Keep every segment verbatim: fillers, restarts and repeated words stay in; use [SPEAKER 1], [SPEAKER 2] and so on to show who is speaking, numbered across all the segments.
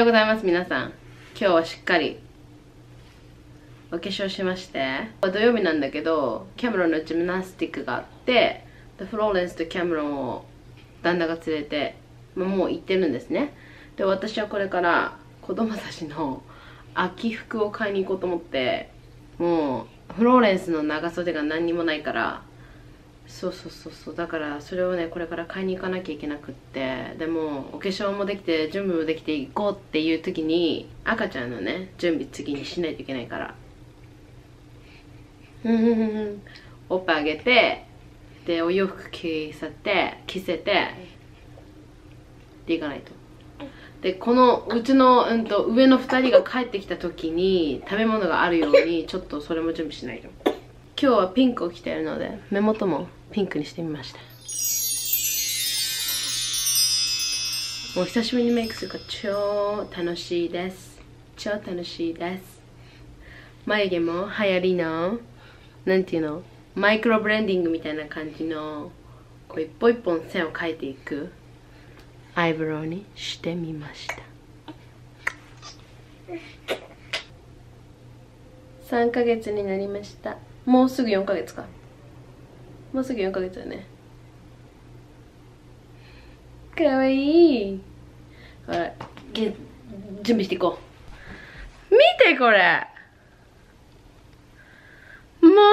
[SPEAKER 1] ようございます皆さん。今日はしっかりお化粧しまして、土曜日なんだけどキャメロンのジムナスティックがあって、でフローレンスとキャメロンを旦那が連れて、まあ、もう行ってるんですね。で私はこれから子供たちの秋服を買いに行こうと思って、もうフローレンスの長袖が何にもないから、そうそうそうそう、だからそれをねこれから買いに行かなきゃいけなくって、でもお化粧もできて準備もできて行こうっていう時に赤ちゃんのね準備次にしないといけないから、おっぱいあげて、でお洋服着せて着せてで行かないと。でこのうちの、うん、と上のふたりが帰ってきた時に食べ物があるようにちょっとそれも準備しないと。今日はピンクを着ているので目元もピンクにしてみました。もう久しぶりにメイクするから超楽しいです。超楽しいです。眉毛も流行りのなんていうの、マイクロブレンディングみたいな感じのこう一本一本線を描いていくアイブロウにしてみました。さんかげつになりました。もうすぐよんかげつか。もうすぐよんかげつだね。かわいい。ほら、準備していこう。見てこれ。もう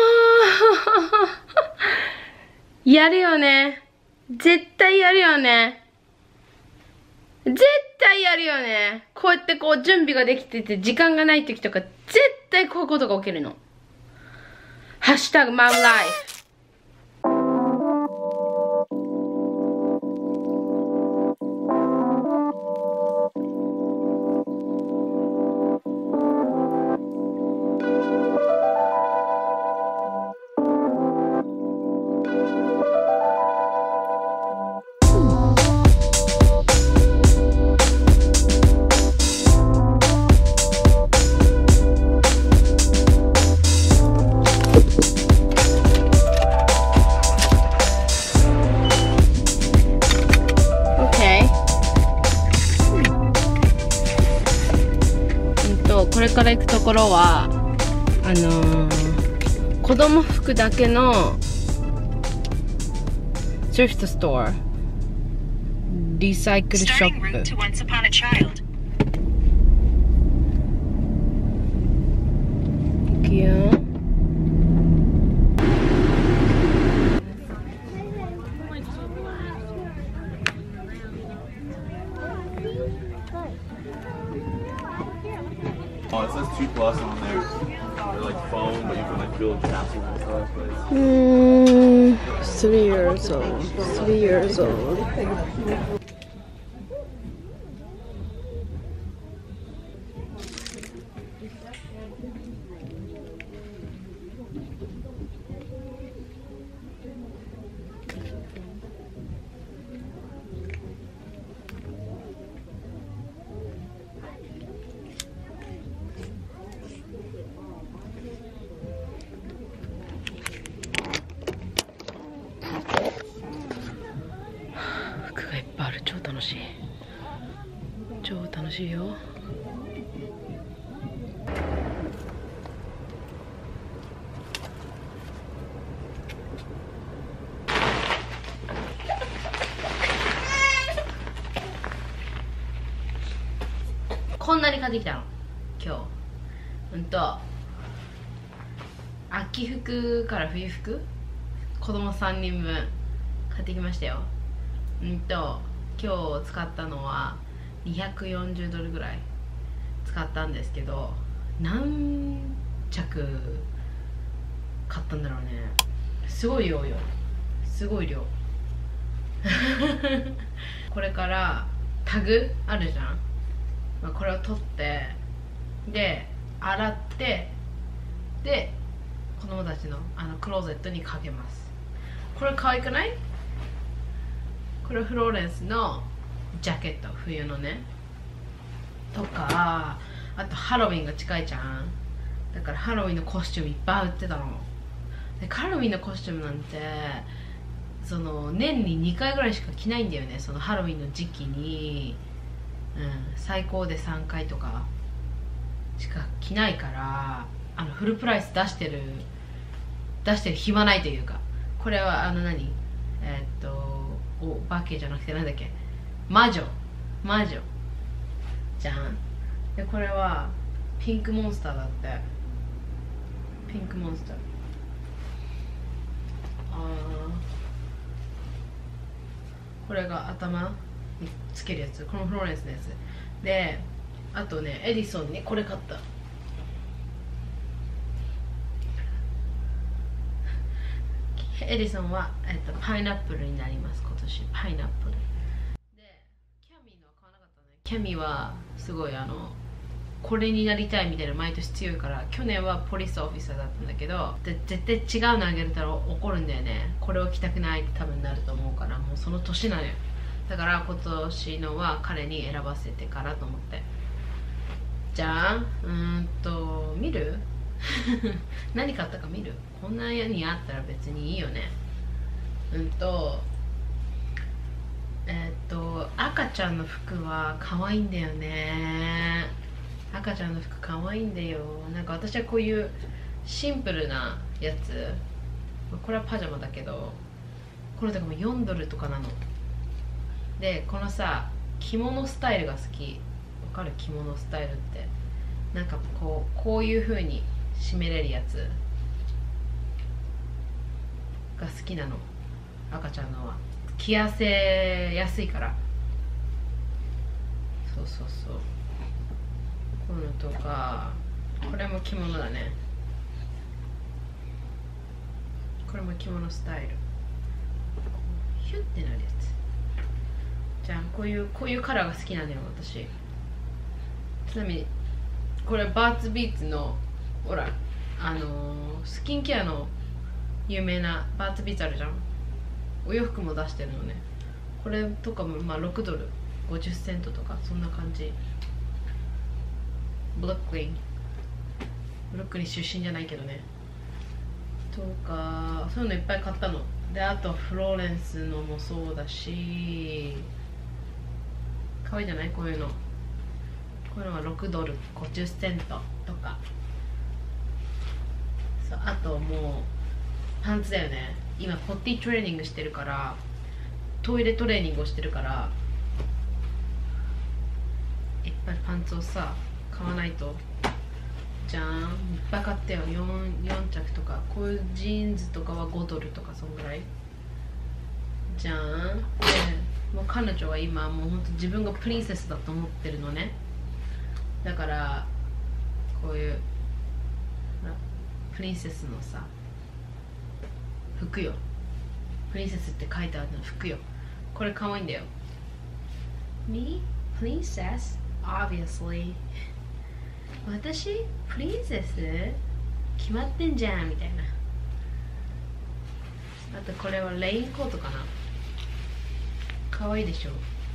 [SPEAKER 1] やるよね。絶対やるよね。絶対やるよね。こうやってこう準備ができてて時間がない時とか絶対こういうことが起きるの。ハッシュタグマムライフ。これから行くところはあのー、子供服だけのスリフトストア、リサイクルショップ。行くよ。
[SPEAKER 2] Oh, it says two plus on there. They're like foam, but you can like build castles and stuff. But...
[SPEAKER 1] Mm, three years old. Three years old.超楽しい。超楽しいよ。こんなに買ってきたの今日。うんと秋服から冬服子供さんにんぶん買ってきましたよ。うんと今日使ったのはにひゃくよんじゅうドルぐらい使ったんですけど、何着買ったんだろうね。すごい量よ。すごい量。これからタグあるじゃん、まあ、これを取ってで洗ってで子供たちのあのクローゼットにかけます。これ可愛くない？これフローレンスのジャケット、冬のねとか、あとハロウィンが近いじゃん。だからハロウィンのコスチュームいっぱい売ってたので、ハロウィンのコスチュームなんてその年ににかいぐらいしか着ないんだよね。そのハロウィンの時期にうん、最高でさんかいとかしか着ないから、あのフルプライス出してる出してる暇ないというか、これはあの何えー、っとお化けじゃなくてなんだっけ、魔女魔女じゃん。でこれはピンクモンスターだって。ピンクモンスター、あこれが頭につけるやつ、このフローレンスのやつで、あとねエディソンにこれ買った。エディソンは、えっと、パイナップルになります。今年パイナップルで、キャミーのは買わなかったね。キャミーはすごいあのこれになりたいみたいな毎年強いから、去年はポリスオフィサーだったんだけど、で絶対違うのあげるたら怒るんだよね。これを着たくないって多分なると思うから、もうその年なのよ。だから今年のは彼に選ばせてからと思って。じゃあうーんと見る何買ったか見る。こんな家にあったら別にいいよね。うんとえっと赤ちゃんの服は可愛いんだよね。赤ちゃんの服可愛いんだよ。なんか私はこういうシンプルなやつ、これはパジャマだけど、これとかもよんドルとかなので、このさ着物スタイルが好き。わかる？着物スタイルってなんかこうこういう風に締めれるやつが好きなの。赤ちゃんのは着やせやすいから。そうそうそう、こういうのとか、これも着物だね。これも着物スタイル、ヒュッてなるやつじゃん。こういうこういうカラーが好きなのよ私。ちなみにこれバーツビーツのほらあのー、スキンケアの有名なバーツビーツあるじゃん。お洋服も出してるのね。これとかもまあろくドルごじゅっセントとかそんな感じ。ブルックリンブルックリン出身じゃないけどね。とかそういうのいっぱい買ったので、あとフローレンスのもそうだし、可愛いじゃないこういうの。こういうのはろくドルごじゅっセントとか。そう、あともうパンツだよね。今ポッティトレーニングしてるから、トイレトレーニングをしてるから、いっぱいパンツをさ買わないと。じゃん、いっぱい買ったよ。 4, 4着とか。こういうジーンズとかはごドルとかそんぐらいじゃん。でもう彼女は今もうほんと自分がプリンセスだと思ってるのね。だからこういうプリンセスのさ服よ。プリンセスって書いてあるの服よ。これ可愛いんだよ。 Me? Princess? Obviously 私プリンセス決まってんじゃんみたいな。あとこれはレインコートかな。可愛いでしょ。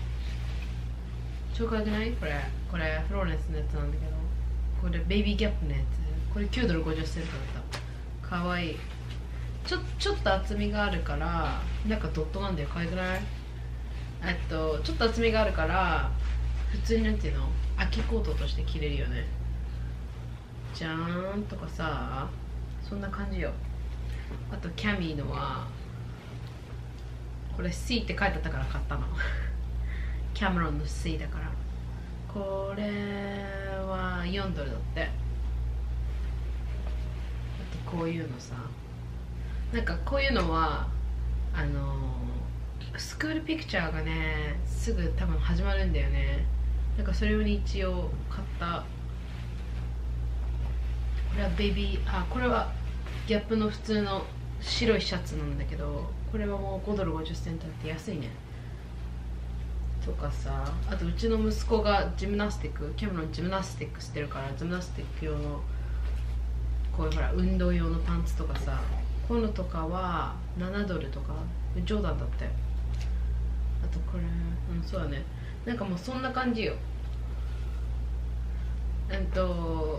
[SPEAKER 1] 超可愛くない？これこれフローレンスのやつなんだけど、これベイビーギャップのやつ。これきゅうドルごじゅっセントだった。可愛い。ちょちょっと厚みがあるからなんかドットなんだよ。可愛くない？えっとちょっと厚みがあるから普通になんていうの秋コートとして着れるよね。じゃーんとかさ、そんな感じよ。あとキャミーのはこれ C って書いてあったから買ったのキャメロンの C だから。これはよんドルだって。あとこういうのさ、なんかこういうのはあのスクールピクチャーがねすぐ多分始まるんだよね。なんかそれ用に一応買った。これはベイビー、あ、これはギャップの普通の白いシャツなんだけど、これはもうごドルごじゅっセントって安いね。とかさ、あとうちの息子がジムナスティック、キャメロンジムナスティックしてるから、ジムナスティック用のこういうほら運動用のパンツとかさ、こういうのとかはななドルとか、ジョーダンだって。あとこれ、うん、そうだね。なんかもうそんな感じよ。えっと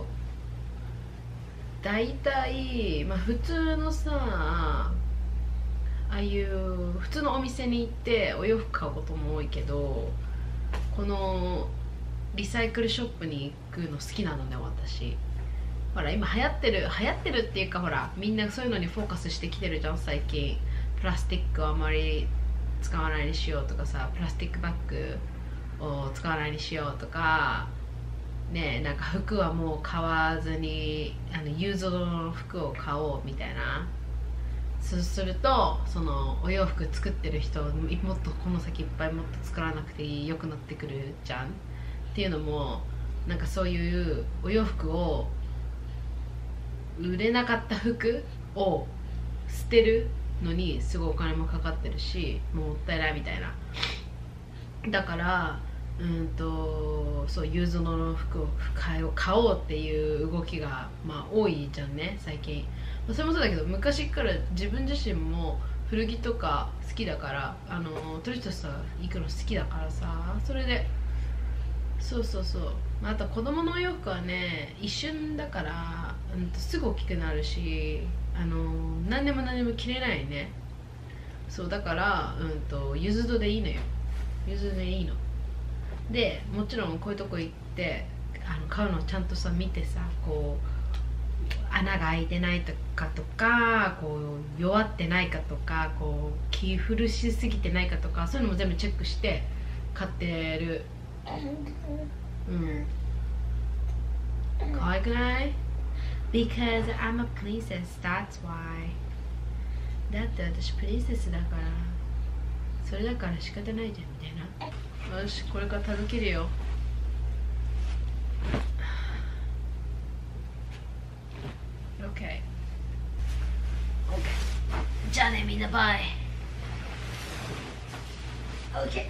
[SPEAKER 1] 大体まあ普通のさ、ああいう普通のお店に行ってお洋服買うことも多いけど、このリサイクルショップに行くの好きなのね、私。ほら今流行ってる流行ってるっていうか、ほらみんなそういうのにフォーカスしてきてるじゃん最近。プラスチックをあまり使わないにしようとかさ、プラスチックバッグを使わないにしようとかね、なんか服はもう買わずにあのユーズドの服を買おうみたいな。そうするとそのお洋服作ってる人もっとこの先いっぱいもっと作らなくていい良くなってくるじゃんっていうのも、なんかそういうお洋服を売れなかった服を捨てるのにすごいお金もかかってるし、もったいないみたいな。だからうんとそうユーズドの服を買おう買おうっていう動きがまあ多いじゃんね最近。まあ、それもそうだけど昔から自分自身も古着とか好きだから、あのトリストさ行くの好きだからさ、それでそうそうそう、まあ、あと子供のお洋服はね一瞬だから、うん、とすぐ大きくなるし、あの何でも何でも着れないね。そうだから、うんとユーズドでいいのよ。ユーズドでいいので、もちろんこういうとこ行ってあの買うのをちゃんとさ見てさ、こう穴が開いてないかとか、こう弱ってないかとか、こう気古しすぎてないかとか、そういうのも全部チェックして買ってる。うん、可愛くない？ Because I'm a princess, that's why。 だって私プリンセスだから、それだから仕方ないじゃんみたいな。よし、これからタグ切るよ。OK。OK。じゃあねみんな、バイ。OK。OK。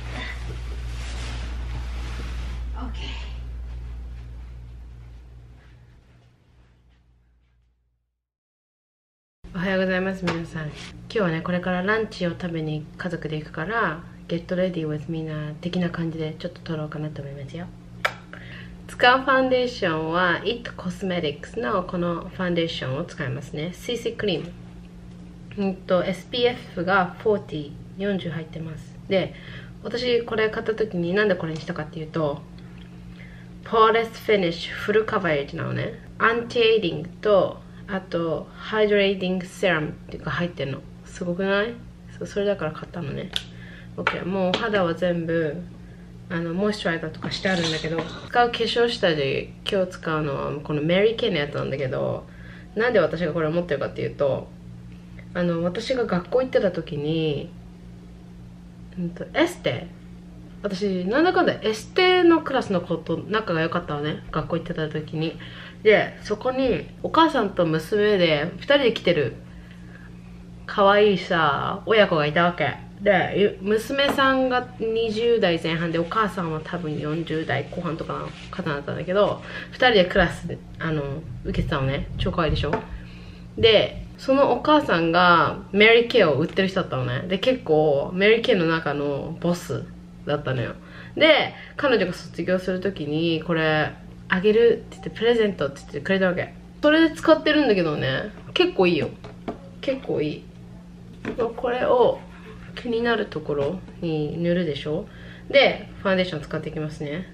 [SPEAKER 1] おはようございます皆さん。今日はねこれからランチを食べに家族で行くから Get ready with me な的な感じでちょっと撮ろうかなと思いますよ。使うファンデーションは It Cosmetics のこのファンデーションを使いますね。 シーシー クリーム、うんと エスピーエフ がよんじゅう、よんじゅう入ってます。で私これ買った時になんでこれにしたかっていうと、Poreless Finish フルカバージなのね。アンチエイディングとあとハイドレーティングセラムっていうか入ってるの。すごくない？そう、それだから買ったのね。 OK。 もう肌は全部あのモイスチャライザーとかしてあるんだけど、使う化粧下で今日使うのはこのメリー・ケイのやつなんだけど、なんで私がこれを持ってるかっていうと、あの私が学校行ってた時に、うんと、エステ、私なんだかんだエステのクラスの子と仲が良かったのね、学校行ってた時に。でそこにお母さんと娘でふたりで来てる可愛いさ親子がいたわけで、娘さんがにじゅう代前半でお母さんは多分よんじゅう代後半とかの方だったんだけど、ふたりでクラスであの受けてたのね。超可愛いでしょ。でそのお母さんがメリー・ケイを売ってる人だったのね。で結構メリー・ケイの中のボスだったのよ。で彼女が卒業する時にこれあげるって言ってプレゼントって言ってくれたわけ。それで使ってるんだけどね、結構いいよ。結構いい。これを気になるところに塗るでしょ。でファンデーション使っていきますね。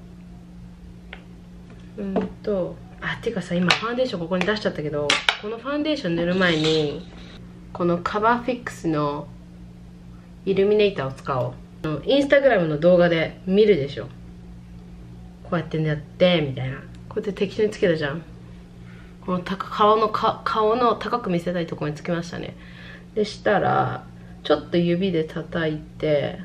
[SPEAKER 1] うんとあっていうかさ、今ファンデーションここに出しちゃったけど、このファンデーション塗る前にこのカバーフィックスのイルミネーターを使おう。インスタグラムの動画で見るでしょ、こうやってやってみたいな。こうやって適当につけたじゃん。この顔のか顔の高く見せたいところにつけましたね。でしたらちょっと指で叩いて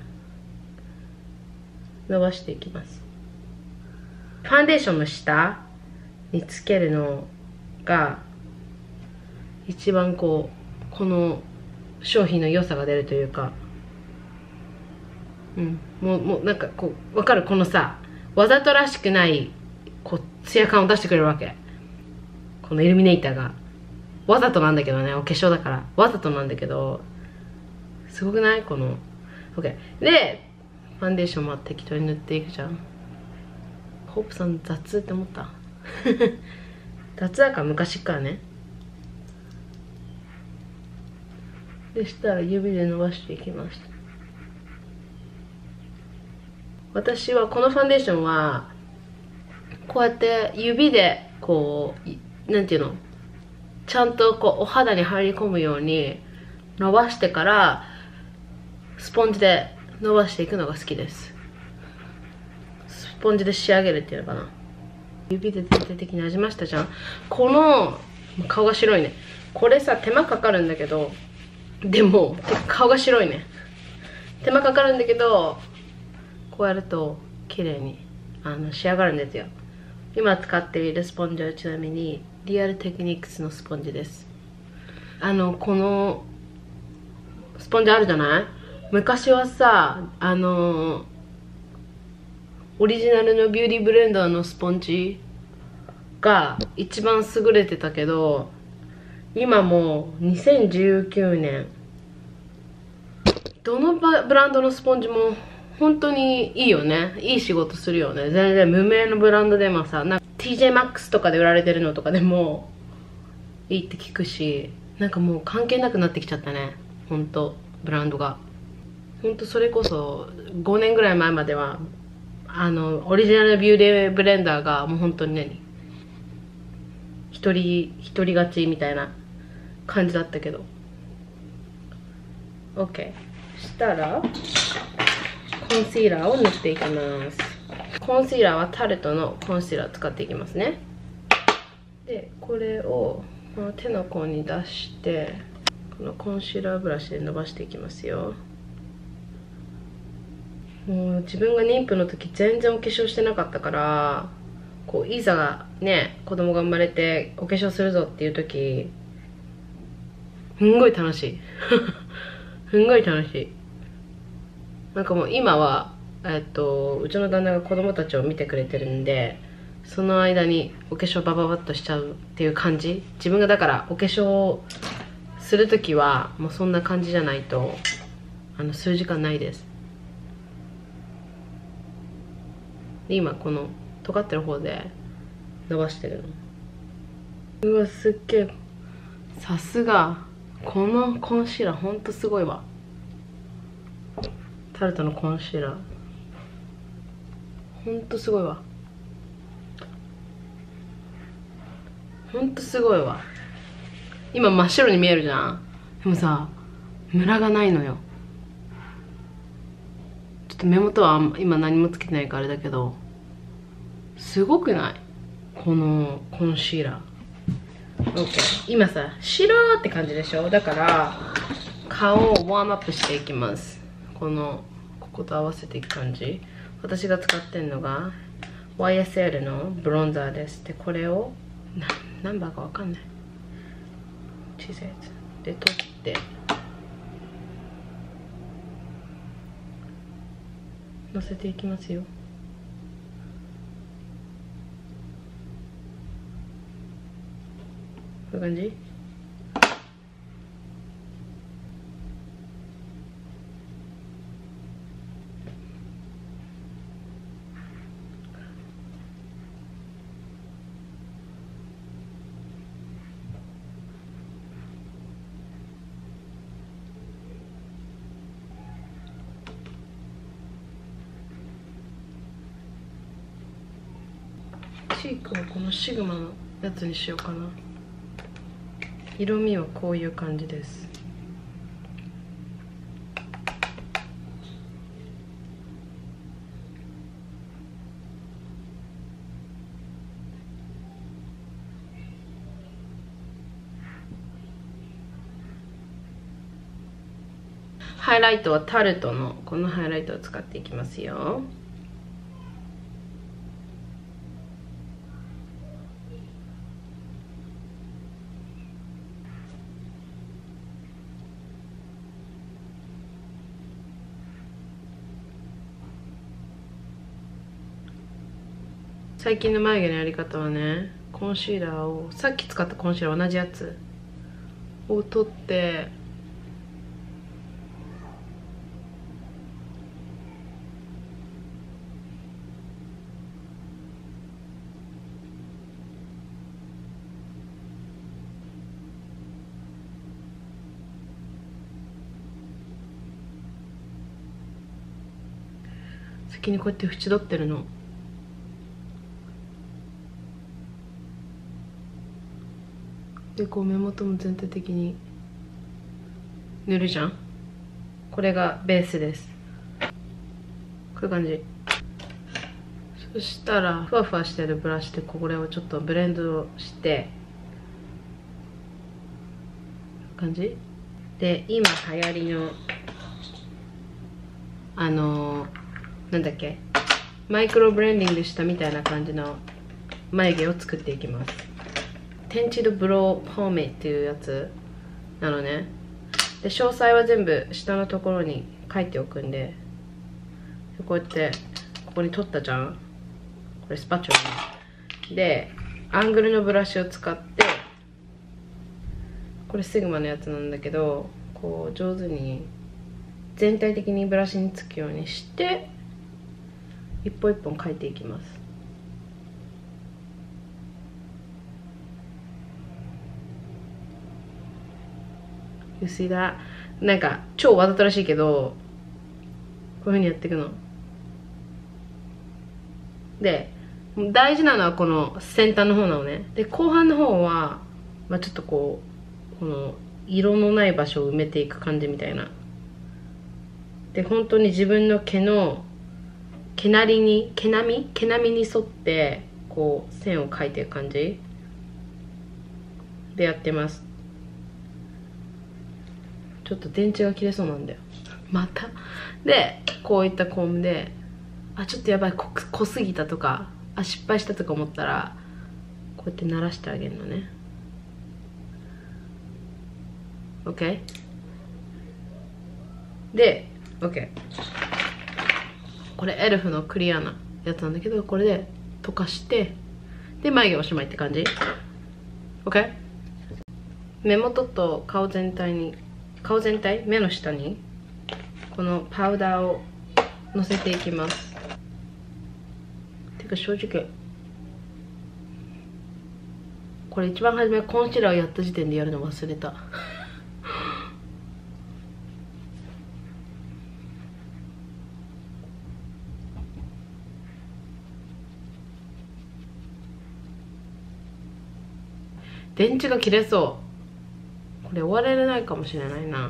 [SPEAKER 1] 伸ばしていきます。ファンデーションの下につけるのが一番こうこの商品の良さが出るというか、うんもうもうなんかこう分かる、このさわざとらしくないこうツヤ感を出してくれるわけ。このイルミネーターがわざとなんだけどね、お化粧だからわざとなんだけど、すごくない？この OK でファンデーションも適当に塗っていくじゃん。ホープさん雑って思った雑だから昔からね。でしたら指で伸ばしていきます。私はこのファンデーションはこうやって指でこうなんていうの、ちゃんとこうお肌に入り込むように伸ばしてからスポンジで伸ばしていくのが好きです。スポンジで仕上げるっていうのかな。指で全体的になじましたじゃん。この顔が白いね。これさ手間かかるんだけど、でも顔が白いね。手間かかるんだけど、こうやると綺麗にあの仕上がるんですよ。今使っているスポンジはちなみにリアルテクニックスのスポンジです。あのこのスポンジあるじゃない？昔はさ、あのオリジナルのビューティーブレンダーのスポンジが一番優れてたけど、今もうにせんじゅうきゅうねんどのブランドのスポンジも本当にいいよね。いい仕事するよね。全然無名のブランドでもさ、なんか ティージェー マックスとかで売られてるのとかでもいいって聞くし、なんかもう関係なくなってきちゃったね、本当ブランドが。本当それこそごねんぐらい前まではあのオリジナルビューティーブレンダーがもう本当に何一人一人勝ちみたいな感じだったけど OK したらコンシーラーを塗っていきます。コンシーラーはタルトのコンシーラーを使っていきますね。でこれを手の甲に出して、このコンシーラーブラシで伸ばしていきますよ。もう自分が妊婦の時全然お化粧してなかったから、こういざがね子供が生まれてお化粧するぞっていう時すんごい楽しいすんごい楽しい。なんかもう今はえっとうちの旦那が子供たちを見てくれてるんで、その間にお化粧バババッとしちゃうっていう感じ。自分がだからお化粧する時はもうそんな感じじゃないとあの数時間ないです。で今この尖ってる方で伸ばしてるの。うわすっげえ、さすがこのコンシーラーほんとすごいわ。タルトのコンシーラーほんとすごいわ。ほんとすごいわ。今真っ白に見えるじゃん。でもさムラがないのよ。ちょっと目元は今何もつけてないからあれだけど、すごくない？このコンシーラー。 OK、 今さ白ーって感じでしょ。だから顔をワームアップしていきます。このここと合わせていく感じ。私が使ってるのが ワイエスエル のブロンザーです。でこれをな何番かわかんない、小さいやつで取ってのせていきますよ。こういう感じ。チークはこのシグマのやつにしようかな。色味はこういう感じです。ハイライトはタルトのこのハイライトを使っていきますよ。最近の眉毛のやり方はね、コンシーラーをさっき使ったコンシーラー同じやつを取って先にこうやって縁取ってるの。 でこう目元も全体的に塗るじゃん。これがベースです。こういう感じ。そしたらふわふわしてるブラシでこれをちょっとブレンドして感じで、今流行りのあのー、なんだっけ、マイクロブレンディングしたみたいな感じの眉毛を作っていきます。テンチドブローポーメっていうやつなのね。で詳細は全部下のところに書いておくんで、こうやってここに取ったじゃん。これスパチュラでアングルのブラシを使って、これシグマのやつなんだけど、こう上手に全体的にブラシにつくようにして一本一本描いていきます。You see that? なんか超わざとらしいけど、こういう風にやっていくので、大事なのはこの先端の方なのね。で後半の方は、まあ、ちょっとこうこの色のない場所を埋めていく感じみたいな。で本当に自分の毛の毛なりに毛並み毛並みに沿ってこう線を描いていく感じでやってます。ちょっと電池が切れそうなんだよまた。でこういったコームで、あちょっとやばい 濃, 濃すぎたとか、あ失敗したとか思ったらこうやって鳴らしてあげるのね。 OK で OK、 これエルフのクリアなやつなんだけど、これで溶かしてで眉毛おしまいって感じ。 OK、 目元と顔全体に顔全体目の下にこのパウダーをのせていきます。てか正直これ一番初めコンシーラーをやった時点でやるの忘れた電池が切れそう。これ終われないかもしれないな。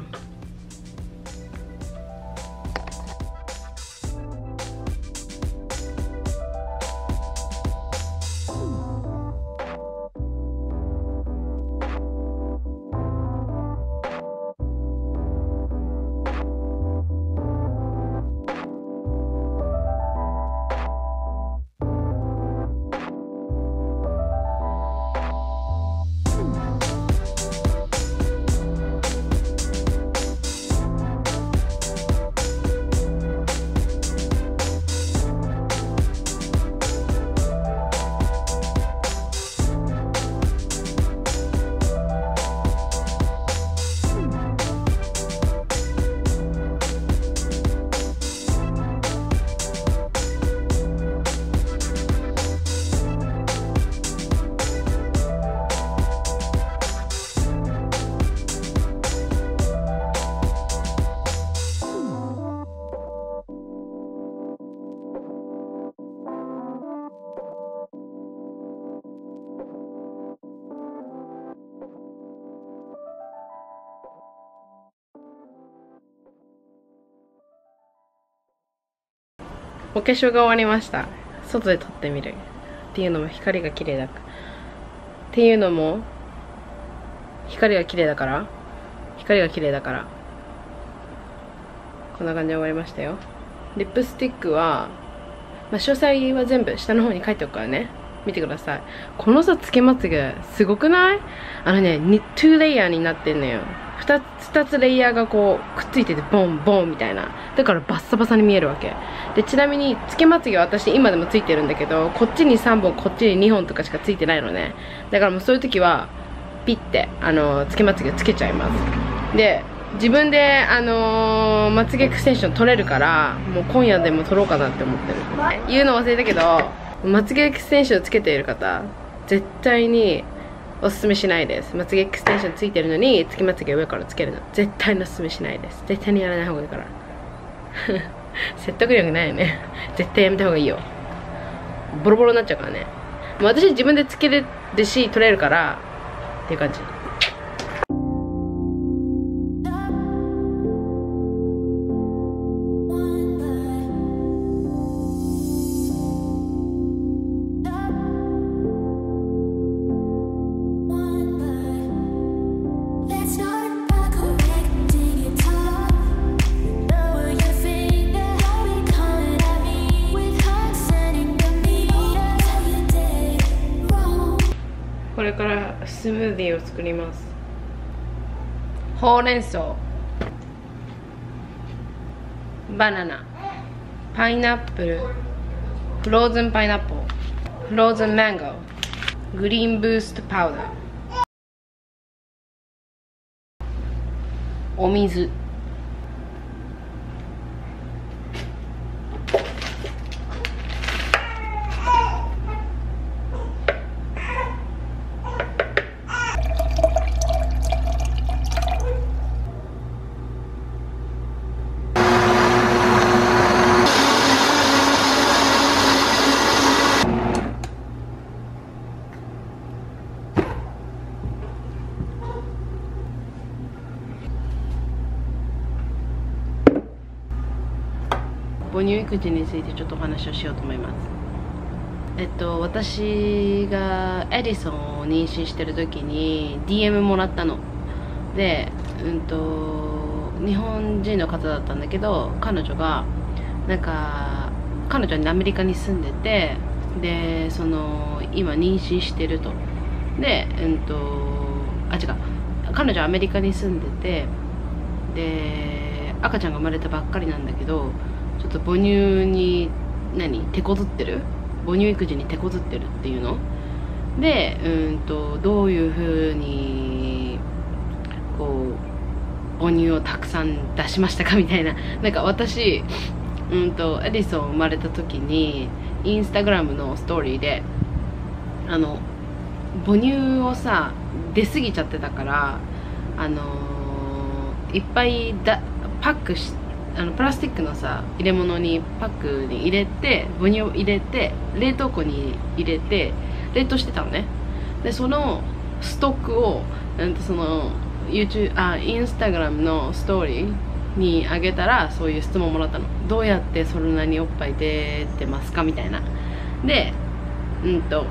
[SPEAKER 1] お化粧が終わりました。外で撮ってみるっていうのも光が綺麗だっていうのも光が綺麗だから光が綺麗だからこんな感じで終わりましたよ。リップスティックは、まあ、詳細は全部下の方に書いておくからね、見てください。このさつけまつげすごくない？あのねにレイヤーになってんのよ。ふたつふたつレイヤーがこうくっついててボンボンみたいな。だからバッサバサに見えるわけで、ちなみにつけまつげは私今でもついてるんだけど、こっちにさんぼんこっちににほんとかしかついてないのね。だからもうそういう時はピッてあのつけまつげをつけちゃいます。で自分であのー、まつげエクステンション取れるから、もう今夜でも取ろうかなって思ってる。言うの忘れたけど、まつげエクステンションをつけている方絶対におすすめしないです。まつげエクステンションついてるのにつけまつげ上からつけるの絶対におすすめしないです。絶対にやらない方がいいから説得力ないよね絶対やめた方がいいよ。ボロボロになっちゃうからね。もう私自分でつけれるし取れるからっていう感じ。これからスムージーを作ります。ほうれん草、バナナ、パイナップル、フローズンパイナップル、フローズンマンゴー、グリーンブーストパウダー、お水、母乳育児についてちょっとお話をしようと思います。えっと私がエディソンを妊娠してる時に ディーエム もらったので、うんと日本人の方だったんだけど、彼女がなんか彼女はアメリカに住んでて、でその今妊娠してると。でうんとあ違う彼女はアメリカに住んでて、で赤ちゃんが生まれたばっかりなんだけど、ちょっと母乳に何手こずってる、母乳育児に手こずってるっていうので、うんとどういう風にこう母乳をたくさん出しましたかみたいな。なんか私うんとエディソン生まれた時にインスタグラムのストーリーであの母乳をさ出過ぎちゃってたから、あのー、いっぱいだパックしてあのプラスチックのさ入れ物にパックに入れて母乳を入れて冷凍庫に入れて冷凍してたのね。でそのストックをなんとその YouTube あインスタグラムのストーリーにあげたら、そういう質問もらったの。どうやってそんなにおっぱい出てますかみたいな。でうんと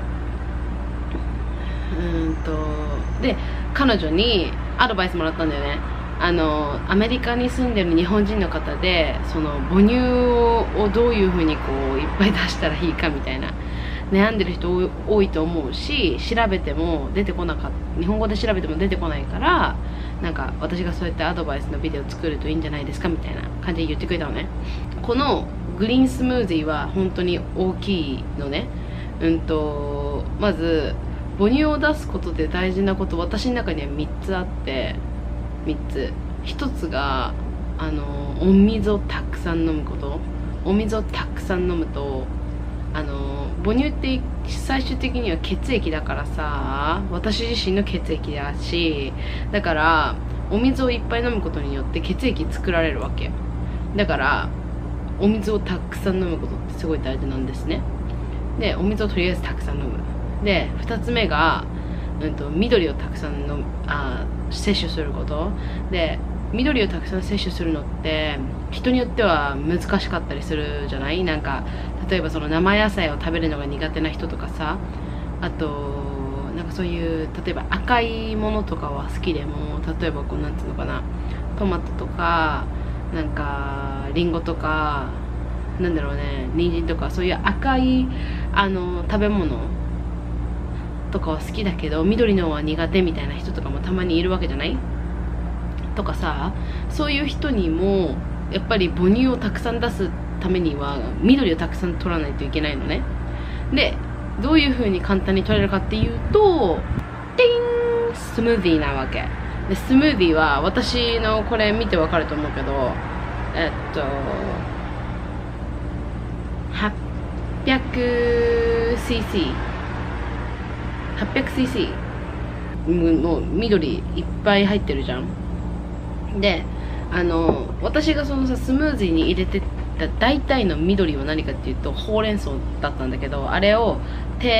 [SPEAKER 1] うんとで彼女にアドバイスもらったんだよね。あのアメリカに住んでる日本人の方で、その母乳をどういうふうにこういっぱい出したらいいかみたいな悩んでる人多いと思うし、調べても出てこなかった日本語で調べても出てこないから、なんか私がそうやってアドバイスのビデオ作るといいんじゃないですかみたいな感じで言ってくれたのね。このグリーンスムージーは本当に大きいのね。うんとまず母乳を出すことで大事なこと、私の中にはみっつあって、みっつ。ひとつがあのお水をたくさん飲むこと。お水をたくさん飲むと、あの母乳って最終的には血液だからさ、私自身の血液だし、だからお水をいっぱい飲むことによって血液作られるわけ。だからお水をたくさん飲むことってすごい大事なんですね。でお水をとりあえずたくさん飲む。でふたつめが、うんと、緑をたくさんのあ摂取することで、緑をたくさん摂取するのって人によっては難しかったりするじゃない。なんか例えばその生野菜を食べるのが苦手な人とかさ、あとなんかそういう例えば赤いものとかは好きでも、例えばこうなんていうのかな、トマトとかなんかリンゴとかなんだろうね、人参とかそういう赤いあの食べ物とかは好きだけど緑のは苦手みたいな人とかもたまにいるわけじゃないとかさ、そういう人にもやっぱり母乳をたくさん出すためには緑をたくさん取らないといけないのね。でどういう風に簡単に取れるかっていうと、ティンスムージーなわけで、スムージーは私のこれ見てわかると思うけど、えっと はっぴゃくシーシーはっぴゃくシーシー もう緑いっぱい入ってるじゃん。であの私がそのさスムージーに入れてた大体の緑は何かっていうとほうれん草だったんだけど、あれを手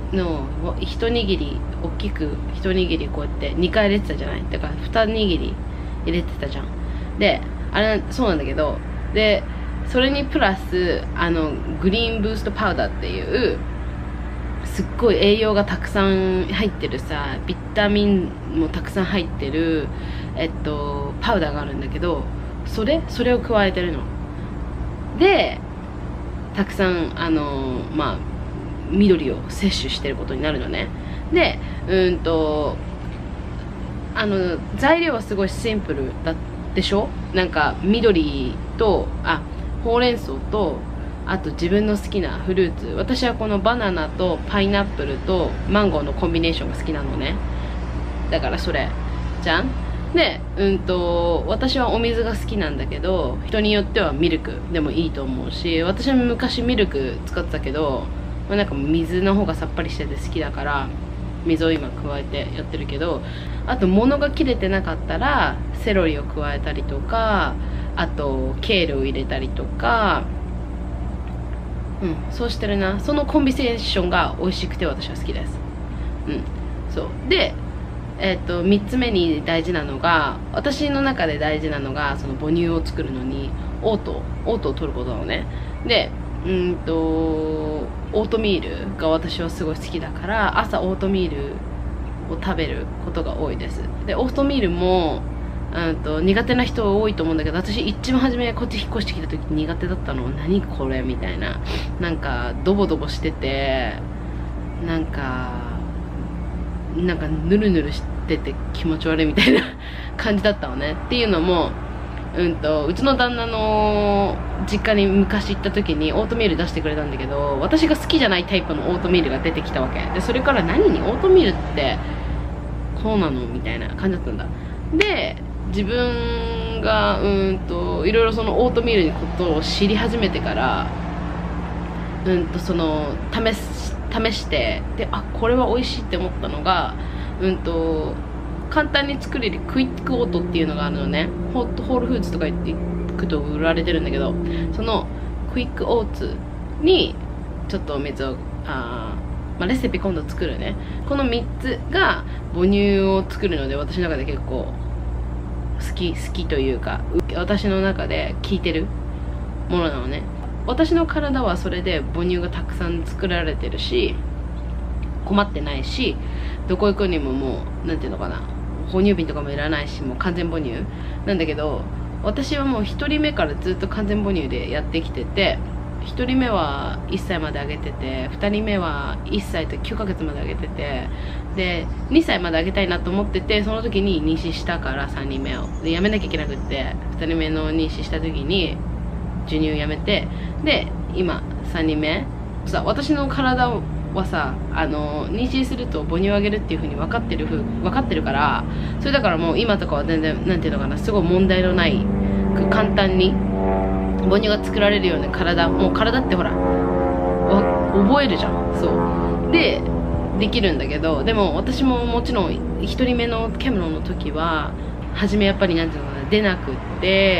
[SPEAKER 1] の一握り大きく一握りこうやってにかい入れてたじゃない。だから二握り入れてたじゃん。であれそうなんだけど、でそれにプラスあのグリーンブーストパウダーっていうすっごい栄養がたくさん入ってるさ、ビタミンもたくさん入ってるえっとパウダーがあるんだけど、それそれを加えてるので、たくさんあのまあ緑を摂取してることになるのね。でうんとあの材料はすごいシンプルだでしょ。なんか緑とあほうれん草と、あと自分の好きなフルーツ、私はこのバナナとパイナップルとマンゴーのコンビネーションが好きなのね。だからそれじゃん。でうんと私はお水が好きなんだけど、人によってはミルクでもいいと思うし、私は昔ミルク使ってたけど、まあ、なんか水の方がさっぱりしてて好きだから水を今加えてやってるけど、あと物が切れてなかったらセロリを加えたりとか、あとケールを入れたりとか、うんそうしてるな。そのコンビネーションが美味しくて私は好きです。うんそうでえっとみっつめに大事なのが、私の中で大事なのがその母乳を作るのにオートオートを取ることなのね。でうんとオートミールが私はすごい好きだから、朝オートミールを食べることが多いです。でオートミールもうんと苦手な人多いと思うんだけど、私一番初めこっち引っ越してきた時苦手だったの。何これみたいな、なんかドボドボしてて、なんかなんかヌルヌルしてて気持ち悪いみたいな感じだったのね。っていうのもうんとうちの旦那の実家に昔行った時にオートミール出してくれたんだけど、私が好きじゃないタイプのオートミールが出てきたわけで、それから何にオートミールってこうなのみたいな感じだったんだ。で自分がうんといろいろそのオートミールのことを知り始めてから、うんとその試し試してで、あこれは美味しいって思ったのが、うんと簡単に作れるクイックオートっていうのがあるのね。ホールフーツとか行くと売られてるんだけど、そのクイックオーツにちょっとお水をあ、まあ、レシピ今度作るね。このみっつが母乳を作るので、私の中で結構好き好きというか、私の中で効いてるものなのね。私の体はそれで母乳がたくさん作られてるし困ってないし、どこ行くにももうなんていうのかな、哺乳瓶とかもいらないし、もう完全母乳なんだけど、私はもうひとりめからずっと完全母乳でやってきてて、ひとりめはいっさいまであげてて、ふたりめはいっさいときゅうかげつまであげてて、でにさいまであげたいなと思ってて、その時に妊娠したから、さんにんめをでやめなきゃいけなくって、ふたりめの妊娠した時に授乳やめて、で今さんにんめさ、私の体はさ、あの妊娠すると母乳をあげるっていう風に分かってるふ分かってるから、それだからもう今とかは全然なんていうのかな、すごい問題のない簡単に母乳が作られるような体、もう体ってほら覚えるじゃん。そうでできるんだけど、でも私ももちろんひとりめのキャメロンの時は初めやっぱりなんていうのかな、出なくって、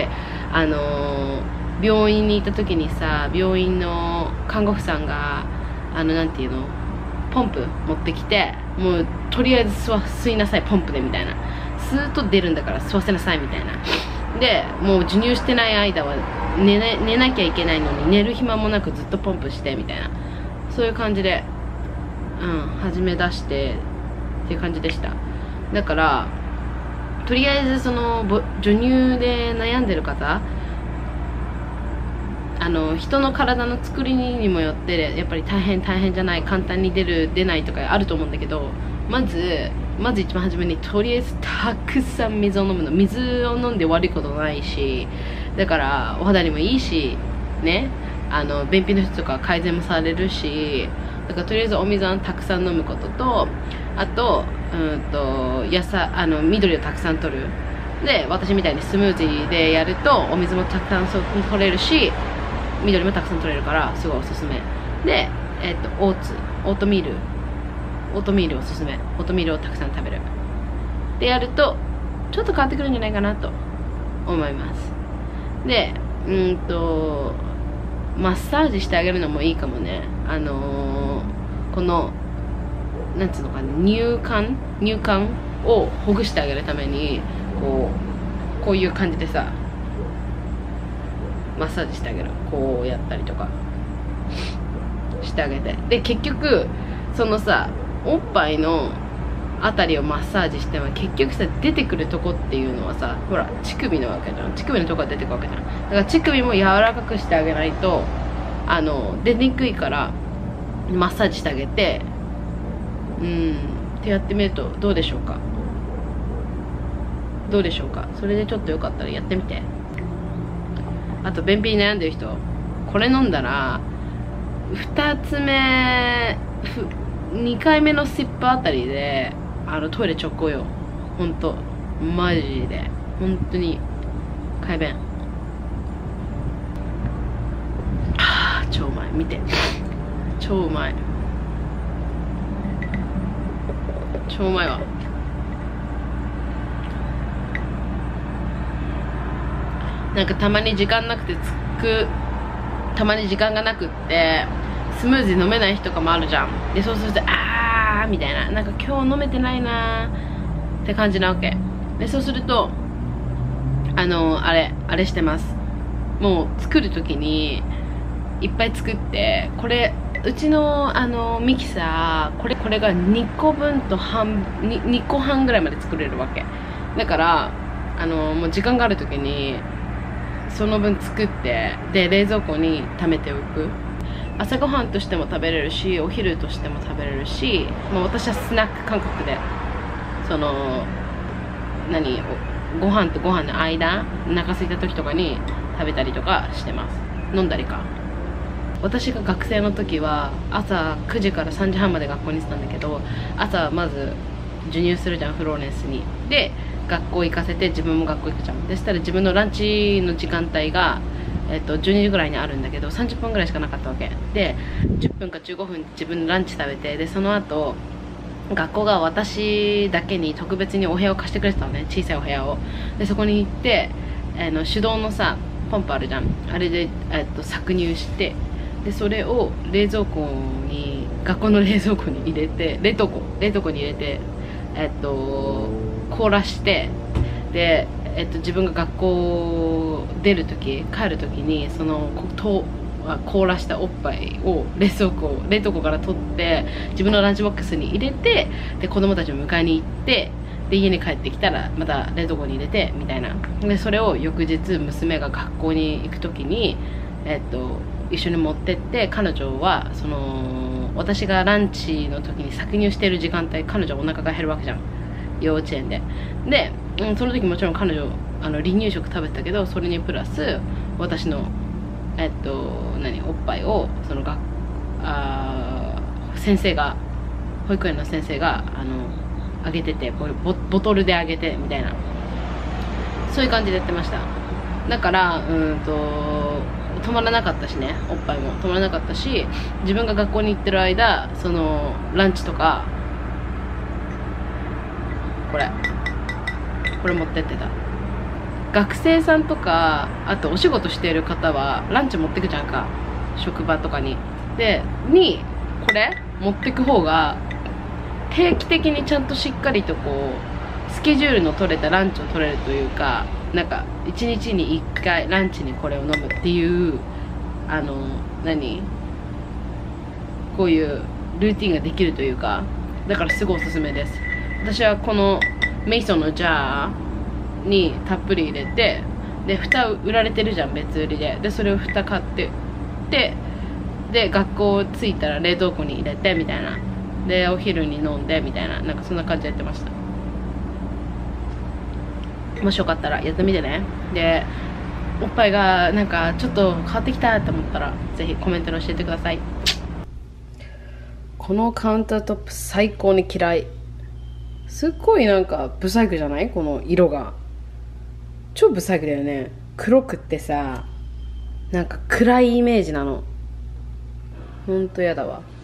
[SPEAKER 1] あのー病院に行った時にさ、病院の看護婦さんがあのなんていうのポンプ持ってきて、もうとりあえず吸わ吸いなさいポンプでみたいな、吸うと出るんだから吸わせなさいみたいな。でもう授乳してない間は寝な、寝なきゃいけないのに寝る暇もなくずっとポンプしてみたいな、そういう感じでうん始め出してっていう感じでした。だからとりあえずその授乳で悩んでる方、あの人の体の作りにもよってやっぱり大変大変じゃない、簡単に出る出ないとかあると思うんだけど、まずまず一番初めにとりあえずたくさん水を飲むの。水を飲んで悪いことないし、だからお肌にもいいしね、あの便秘の人とか改善もされるし、だからとりあえずお水をたくさん飲むことと、あとうんと野菜、あの緑をたくさん取る。で私みたいにスムージーでやるとお水もたくさん取れるし緑もたくさん取れるからすごいおすすめで、えっとオーツオートミールオートミールおすすめ。オートミールをたくさん食べるでやるとちょっと変わってくるんじゃないかなと思います。でうんとマッサージしてあげるのもいいかもね。あのー、このなんつうのかな、乳管乳管をほぐしてあげるためにこうこういう感じでさマッサージしてあげる。こうやったりとかしてあげて、で結局そのさおっぱいのあたりをマッサージしても結局さ出てくるとこっていうのはさ、ほら乳首なわけじゃん。乳首のとこが出てくるわけじゃん。だから乳首も柔らかくしてあげないとあの出にくいからマッサージしてあげて、うんってやってみるとどうでしょうか。どうでしょうか。それでちょっとよかったらやってみて。あと便秘に悩んでる人、これ飲んだらふたつめにかいめのシップあたりであのトイレ直行よ。ほんとマジで本当に快便。はあ超うまい。見て超うまい、超うまいわ。なんかたまに時間なくてつくたまに時間がなくってスムージー飲めない日とかもあるじゃん。でそうするとあーみたいな、なんか今日飲めてないなーって感じなわけで、そうするとあのあれあれしてます。もう作る時にいっぱい作って、これうちのあのミキサーこれこれがにこぶんと半 2, にこはんぐらいまで作れるわけだから、あのもう時間がある時にその分作って、で冷蔵庫に貯めておく。朝ごはんとしても食べれるし、お昼としても食べれるし、もう私はスナック感覚でその何ご飯とご飯の間、お腹空いた時とかに食べたりとかしてます。飲んだりか。私が学生の時は朝くじからさんじはんまで学校に行ってたんだけど、朝まず授乳するじゃん、フローレンスに。で学校行かせて自分も学校行くじゃん。でしたら自分のランチの時間帯が、えっと、じゅうにじぐらいにあるんだけどさんじゅっぷんぐらいしかなかったわけで、じゅっぷんかじゅうごふん自分のランチ食べて、でその後学校が私だけに特別にお部屋を貸してくれてたのね、小さいお部屋を。でそこに行って、あの手動のさポンプあるじゃん、あれで、えっと、搾乳して、でそれを冷蔵庫に学校の冷蔵庫に入れて、冷凍庫冷凍庫に入れて、えっと凍らして、で、えっと、自分が学校出るとき帰るときにそのと凍らしたおっぱいを冷蔵庫冷凍庫から取って自分のランチボックスに入れて、で子供たちを迎えに行って、で家に帰ってきたらまた冷凍庫に入れてみたいな。でそれを翌日娘が学校に行くときに、えっと、一緒に持ってって、彼女はその私がランチの時に搾乳してる時間帯、彼女はお腹が減るわけじゃん、幼稚園で。で、うん、その時もちろん彼女あの離乳食食べてたけど、それにプラス私のえっと何おっぱいをその学あ先生が保育園の先生があのあげてて、ボ, ボトルであげてみたいな、そういう感じでやってました。だからうんと止まらなかったしね、おっぱいも止まらなかったし、自分が学校に行ってる間そのランチとかこれこれ持ってってた。学生さんとかあとお仕事している方はランチ持ってくじゃんか、職場とかに。でにこれ持ってく方が定期的にちゃんとしっかりとこうスケジュールの取れたランチを取れるというか、なんかいちにちにいっかいランチにこれを飲むっていうあの何こういうルーティンができるというか、だからすごいおすすめです。私はこのメイソンのジャーにたっぷり入れて、で蓋売られてるじゃん別売りで、でそれを蓋買ってでで学校着いたら冷凍庫に入れてみたいな、でお昼に飲んでみたいな、なんかそんな感じでやってました。もしよかったらやってみてね。でおっぱいがなんかちょっと変わってきたって思ったらぜひコメントで教えてください。このカウンタートップ最高に嫌い。すっごいなんかブサイクじゃない？この色が超ブサイクだよね。黒くってさ、なんか暗いイメージなの。ほんとやだわ。